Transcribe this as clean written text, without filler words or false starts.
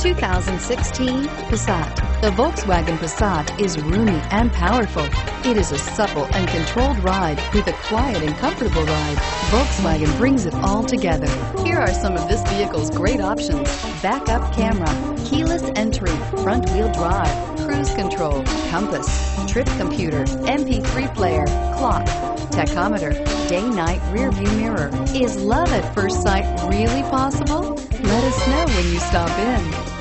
2016 Passat. The Volkswagen Passat is roomy and powerful. It is a supple and controlled ride with a quiet and comfortable ride. Volkswagen brings it all together. Here are some of this vehicle's great options: backup camera, keyless entry, front wheel drive, cruise control, compass, trip computer, MP3 player, clock, tachometer, day-night rear view mirror. Is love at first sight really possible? Let us know when you stop in.